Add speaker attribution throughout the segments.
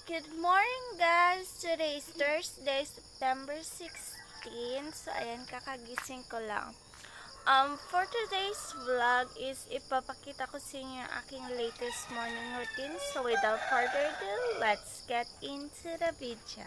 Speaker 1: Good morning guys! Today is Thursday, September 16. So ayan, kakagising ko lang. For today's vlog is ipapakita ko sa inyo yung aking latest morning routine. So without further ado, let's get into the video.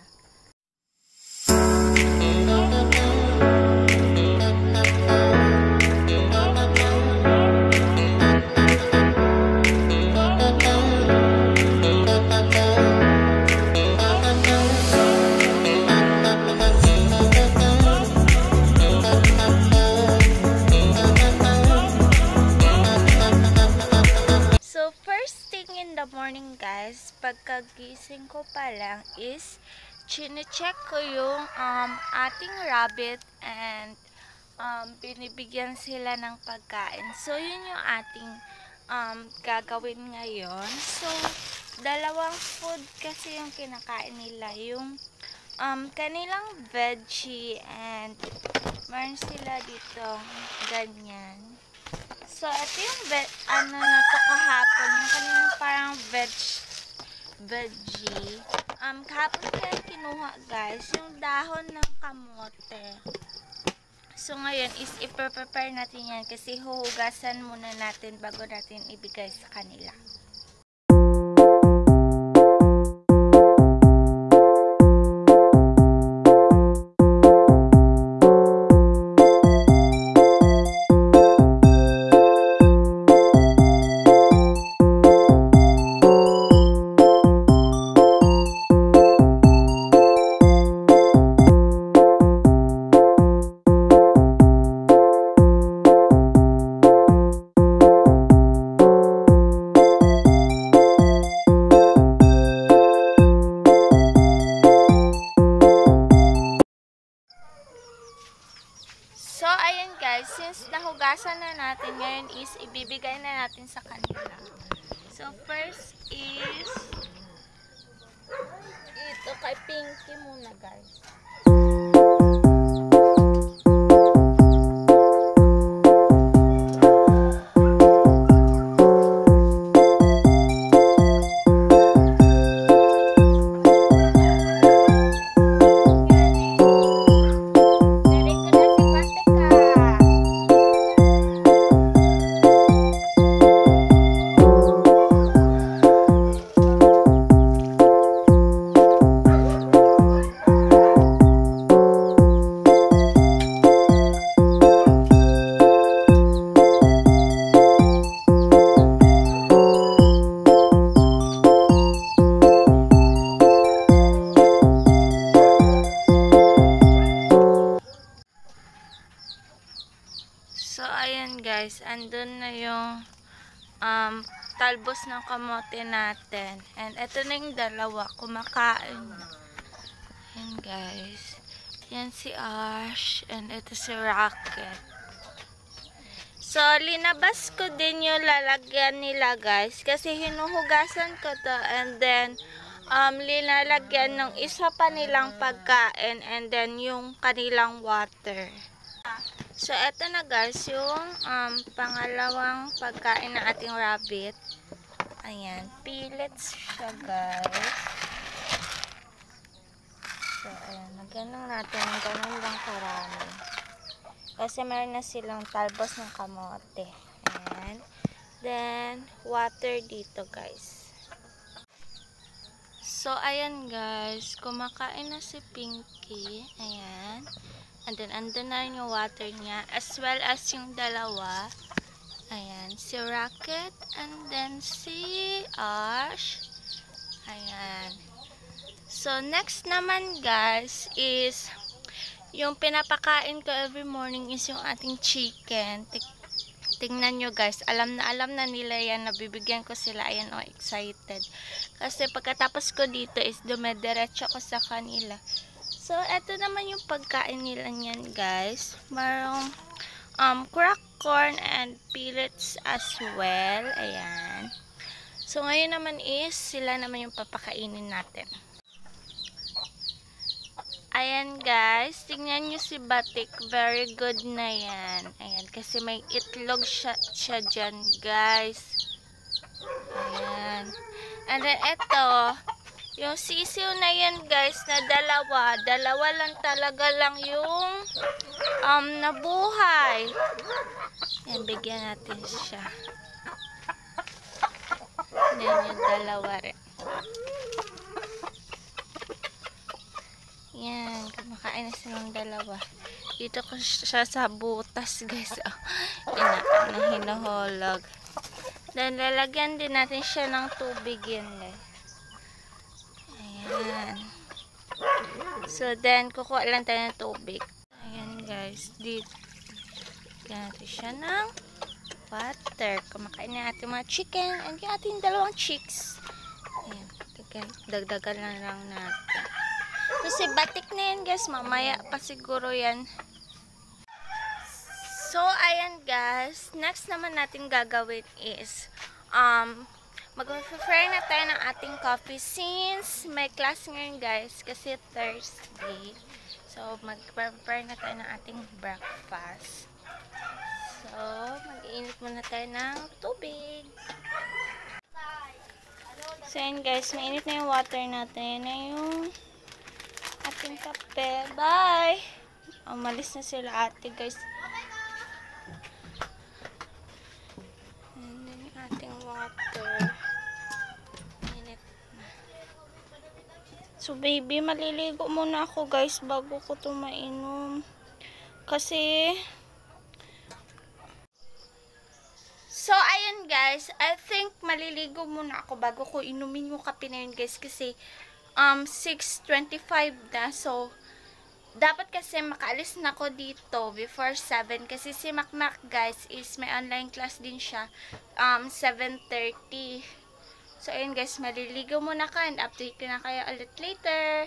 Speaker 1: Morning guys, pagkagising ko pa lang is chine-check ko yung ating rabbit and binibigyan sila ng pagkain. So yun yung ating gagawin ngayon. So dalawang food kasi yung kinakain nila, yung kanilang veggie and meron sila dito ganyan. So, ito yung ano na to kahapon. Yung kanina parang veggie. Kahapon kaya kinuha guys, yung dahon ng kamote. So, ngayon is i-prepare natin yan kasi huhugasan muna natin bago natin ibigay sa kanila. So, ayan guys, since nahugasan na natin, ngayon is ibibigay na natin sa kanila. So, first is ito kay Pinky muna guys. So, ayan guys, andun na yung talbos ng kamote natin. And ito na yung dalawa, kumakain na. Ayan guys. Yan si Ash, and ito si Rocket. So, linabas ko din yung lalagyan nila guys, kasi hinuhugasan ko to, and then linalagyan ng isa pa nilang pagkain, and then yung kanilang water. So, eto na guys, yung pangalawang pagkain ng ating rabbit. Ayan, pellets siya guys. So, ayan, lagyan lang natin ng ganun lang karami. Kasi meron na silang talbos ng kamote. Ayan. Then, water dito guys. So, ayan guys, kumakain na si Pinky. Ayan. And then, andun na yung water niya. As well as yung dalawa. Ayan. Si Rocket. And then, si Ash. Ayan. So, next naman, guys, is yung pinapakain ko every morning is yung ating chicken. Tingnan nyo, guys. Alam na nila yan. Nabibigyan ko sila. Ayan, oh, excited. Kasi pagkatapos ko dito is dumediretso ko sa kanila. So, eto naman yung pagkain nila niyan, guys. Marong cracked corn and pellets as well. Ayan. So, ngayon naman is sila naman yung papakainin natin. Ayan, guys. Tingnan nyo si Batik. Very good na yan. Ayan. Kasi may itlog siya dyan, guys. Ayan. And then, eto, Yung sisiw na yan guys, na dalawa lang talaga lang yung nabuhay. Yan, bigyan natin siya. Yan yung dalawa rin. Yan, kumakain na silang dalawa. Dito ko siya sa butas guys. Na hinuhulog. Then lalagyan din natin siya ng tubig yan guys. Ayan. So then kukuha lang tayo ng tubig. Ayan guys, dito natin siya ng water. Kumakain na ating mga chicken and yung ating dalawang chicks. Ayan, dagdagan lang natin. Kasi batik na yan guys, mamaya pa siguro yan. So ayan guys, next naman natin gagawin is mag-prepare na tayo ng ating coffee since may class ngayon guys, kasi Thursday. So mag-prepare na tayo ng ating breakfast. So mag-iinit muna tayo ng tubig. So ayan guys, mainit na yung water natin. Na yung ating kape. Bye! Umalis na sila ate guys. And then yung ating water. Init na. So baby, maliligo muna ako guys bago ko ito mainom. Kasi so ayun guys, I think maliligo muna ako bago ko inumin yung kape na yun guys. Kasi 6:25 na. So, dapat kasi makaalis na ako dito before 7. Kasi si Makmak guys is may online class din siya. 7:30. So, ayun guys, maliligo muna ka and update ko na kayo ulit later.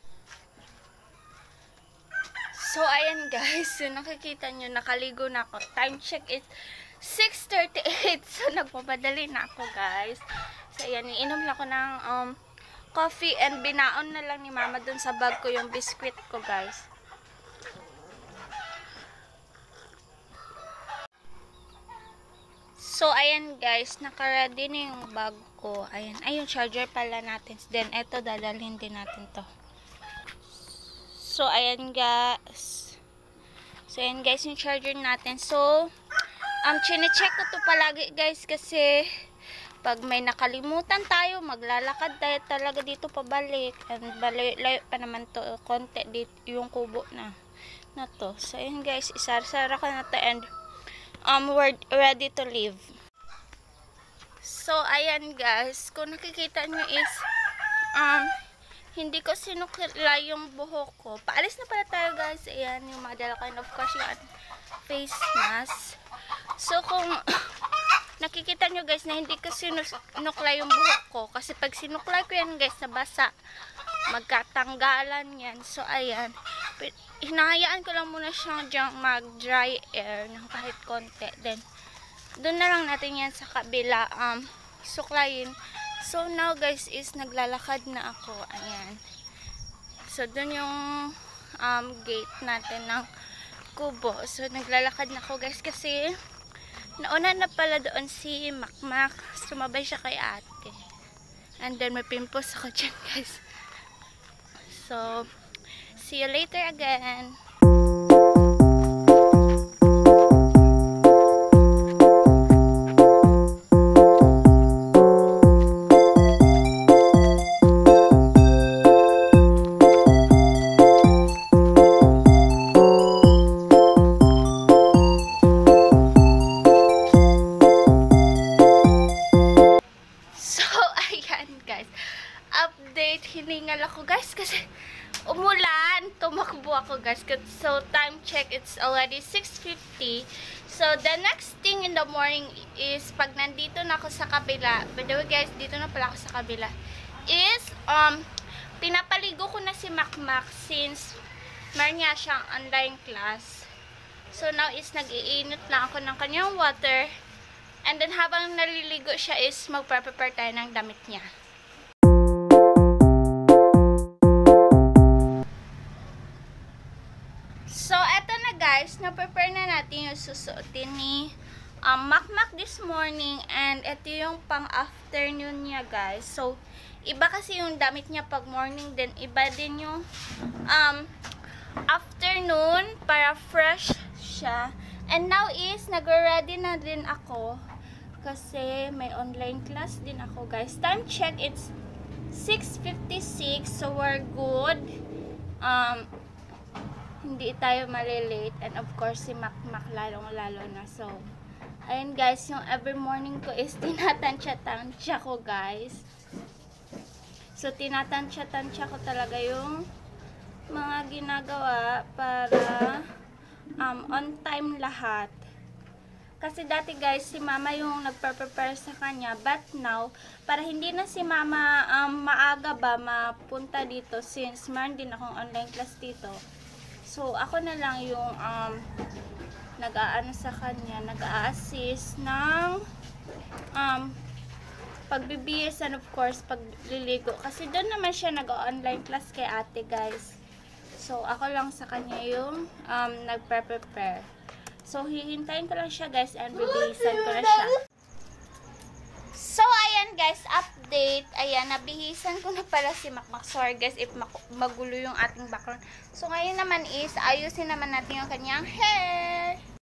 Speaker 1: So, ayan guys. So, nakikita nyo, nakaligo na ako. Time check is 6:38. So, nagpapadali na ako guys. So, ayan, iinom lang ako ng coffee and binaon na lang ni mama dun sa bag ko yung biscuit ko guys. So ayan guys, naka-ready na yung bag ko. Ayan, ayun charger pala natin. Then eto dadalhin din natin to. So ayan guys. So ayan guys yung charger natin. So chine-check ko to palagi guys kasi pag may nakalimutan tayo, maglalakad tayo talaga dito pabalik. And layo pa naman to, konti dito yung kubo na to. So, ayun guys, isara-sara ko na to and we're ready to leave. So, ayan guys, kung nakikita nyo is hindi ko sinukla yung buhok ko. Paalis na pala tayo guys. Ayan, yung madala ko and of course yung face mask. So, kung nakikita nyo guys na hindi ko sinukla yung buhok ko. Kasi pag sinukla ko yan guys, nabasa. Magkatanggalan yan. So, ayan. Hinahayaan ko lang muna siyang dyang mag-dry air ng kahit konti. Then, doon na lang natin yan sa kabila suklayin. So, now guys is naglalakad na ako. Ayan. So, doon yung gate natin ng kubo. So, naglalakad na ako guys kasi nauna na pala doon si Makmak. Sumabay siya kay ate. And then may pimples ako dyan guys. So, see you later again. Hiningal ako guys kasi umulan, tumakbo ako guys. So time check, it's already 6:50. So the next thing in the morning is pag nandito na ako sa kabila, by the way guys, dito na pala ako sa kabila, is pinapaligo ko na si Makmak since meron niya siyang online class. So now is nag-iinit lang ako ng kanyang water, and then habang naliligo siya is magpa-prepare tayo ng damit niya. So, eto na guys, na-prepare na natin yung susuotin ni makmak this morning, and ito yung pang-afternoon niya, guys. So, iba kasi yung damit niya pag morning, then iba din yung afternoon para fresh siya. And now is, nag-ready na din ako kasi may online class din ako, guys. Time check, it's 6:56, so we're good. Hindi tayo malilate, and of course si Makmak lalong-lalo na. So, ayun guys, yung every morning ko is tinatansya ko, guys. So, tinatansya ko talaga yung mga ginagawa para on time lahat. Kasi dati guys, si mama yung nagpe-prepare sa kanya. But now, para hindi na si mama maaga ba mapunta dito, since meron din akong online class dito. So, ako na lang yung nag-aano sa kanya, nag-a-assist ng pagbibihis and of course, pagliligo. Kasi doon naman siya nag-online class kay ate, guys. So, ako lang sa kanya yung nagpe-prepare. So, hihintayin ko lang siya, guys, and bibihisan ko na siya. So, ayan, guys, update. Ayan, nabihisan ko na pala si Makmak. Sorry, guys, if magulo yung ating background. So, ngayon naman is, ayusin naman natin yung kanyang hair.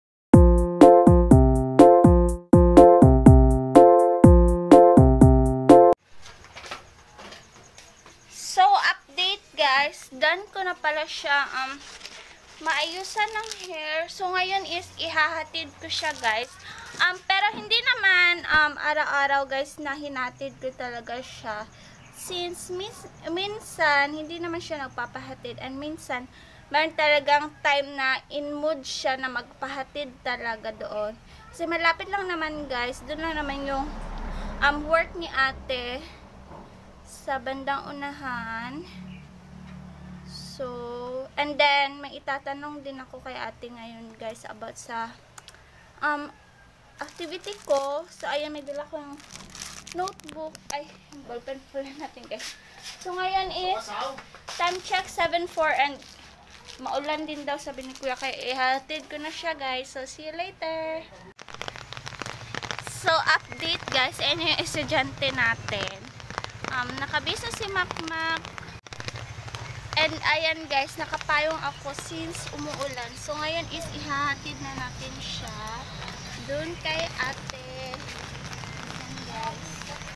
Speaker 1: So, update, guys. Done ko na pala siya, maayusan ng hair. So, ngayon is ihahatid ko siya, guys. Pero hindi naman araw-araw, guys, na hinatid ko talaga siya. Since minsan, hindi naman siya nagpapahatid. And minsan, meron talagang time na in mood siya na magpahatid talaga doon. Kasi malapit lang naman, guys. Doon lang naman yung work ni ate sa bandang unahan. So, and then, may itatanong din ako kay ate ngayon, guys, about sa activity ko. So, ayan, may dala kong notebook. Ay, ballpen pula natin, guys. So, ngayon is, time check, 7:04, and maulan din daw, sabi ni kuya, kaya ihatid ko na siya, guys. So, see you later. So, update, guys. Ayan yung estudyante natin. Nakabisa si Makmak. And ayan, guys, nakapayong ako since umuulan. So ngayon is ihahatid na natin siya doon kay ate. Ayan, guys.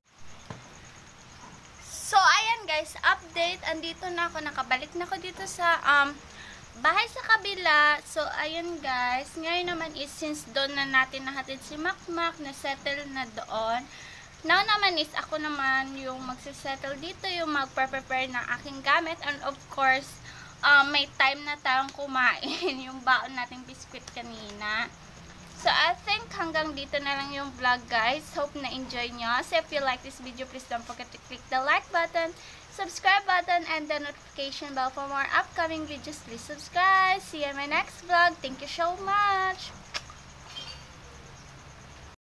Speaker 1: So ayan, guys, update. Andito na ako, nakabalik na ako dito sa bahay sa kabila. So ayan, guys, ngayon naman is since doon na natin nahatid si Makmak, na settle na doon. Now naman is ako naman yung magsisettle dito, yung magprepare ng aking gamit, and of course may time na tayong kumain yung baon nating biskwit kanina. So I think hanggang dito na lang yung vlog, guys. Hope na enjoy nyo. So if you like this video, please don't forget to click the like button, subscribe button, and the notification bell for more upcoming videos. Please subscribe. See you in my next vlog. Thank you so much.